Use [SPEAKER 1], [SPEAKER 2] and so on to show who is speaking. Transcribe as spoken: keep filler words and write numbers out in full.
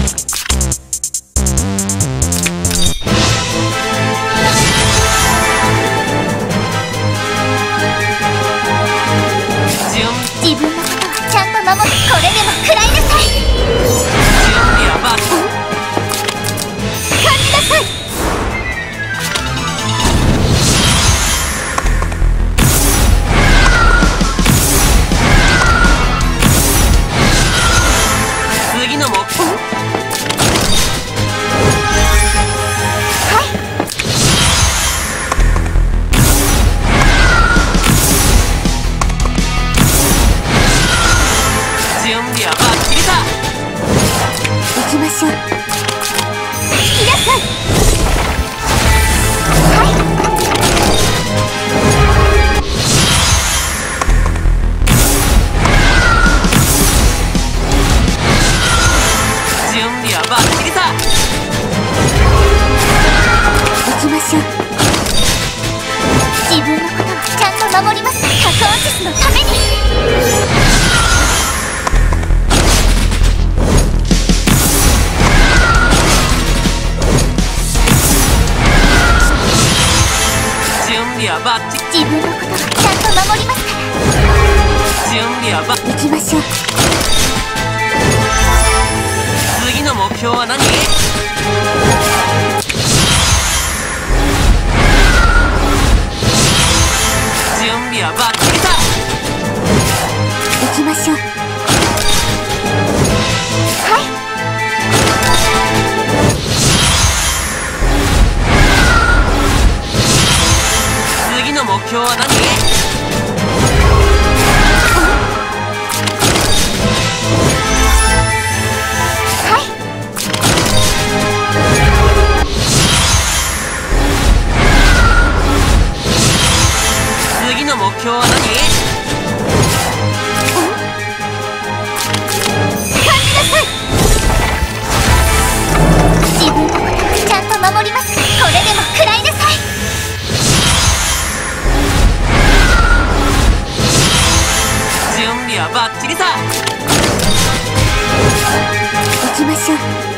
[SPEAKER 1] 自分のことはちゃんと守る。これでも食らいなさい。
[SPEAKER 2] 準備はバッチリ。
[SPEAKER 1] 感じなさい。
[SPEAKER 2] 次の目標。準備はバッチリだ。
[SPEAKER 1] 行きましょう。引きなさい。はい。
[SPEAKER 2] 準備はバッチリだ。
[SPEAKER 1] 行きましょう。自分のことはちゃんと守ります。タコアシスのために。
[SPEAKER 2] 準備はバッチリ。
[SPEAKER 1] 自分のことはちゃんと守りますから。
[SPEAKER 2] 準備はバッチリ。
[SPEAKER 1] 行きましょう。
[SPEAKER 2] 次の目標は何？準備はバッチリだ。
[SPEAKER 1] 行きましょう。はい。
[SPEAKER 2] 次の目標は何？
[SPEAKER 1] はい。
[SPEAKER 2] 次の目標は何？
[SPEAKER 1] 感じなさい。自分のことはちゃんと守ります。これでも食らいなさい。
[SPEAKER 2] 準備はバッチリだ。
[SPEAKER 1] 行きましょう。